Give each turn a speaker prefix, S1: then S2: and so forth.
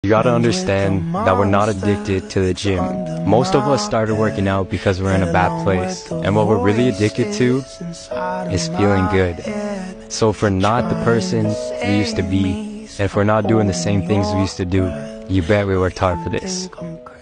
S1: You gotta understand that we're not addicted to the gym. Most of us started working out because we're in a bad place. And what we're really addicted to is feeling good. So if we're not the person we used to be, and if we're not doing the same things we used to do, you bet we worked hard for this.